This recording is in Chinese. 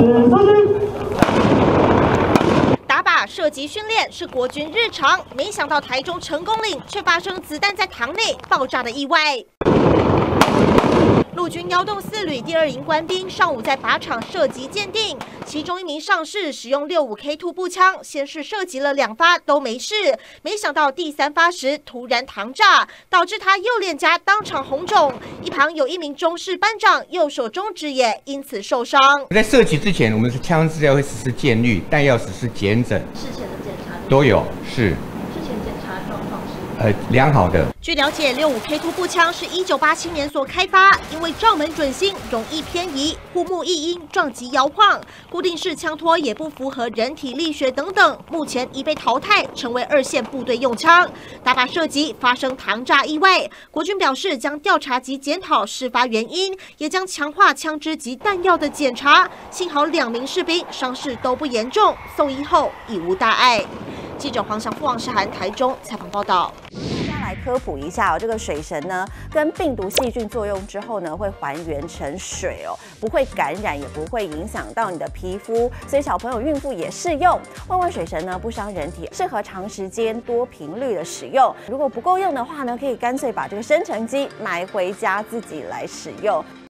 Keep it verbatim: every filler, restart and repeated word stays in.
打靶射击训练是国军日常，没想到台中成功岭却发生子弹在膛内爆炸的意外。 陆军幺洞四旅第二营官兵上午在靶场射击鉴定，其中一名上士使用六五 K 突步枪，先是射击了两发都没事，没想到第三发时突然膛炸，导致他右脸颊当场红肿。一旁有一名中士班长右手中指也因此受伤。 在射击之前，我们是枪支要会实施鉴率，弹药实施检整， 事前的检查都有是。 之前检查状况是。 呃，良好的。 据了解，六五 K 突步枪是一九八七年所开发，因为罩门准心，容易偏移、护目易阴、撞击摇晃，固定式枪托也不符合人体力学等等，目前已被淘汰，成为二线部队用枪。打靶射击发生膛炸意外，国军表示将调查及检讨事发原因，也将强化枪支及弹药的检查。幸好两名士兵伤势都不严重，送医后已无大碍。记者黄祥富、王世涵台中采访报道。 大家来科普一下哦，这个水神呢，跟病毒细菌作用之后呢，会还原成水哦，不会感染，也不会影响到你的皮肤，所以小朋友、孕妇也适用。万万水神呢，不伤人体，适合长时间、多频率的使用。如果不够用的话呢，可以干脆把这个生成机买回家自己来使用。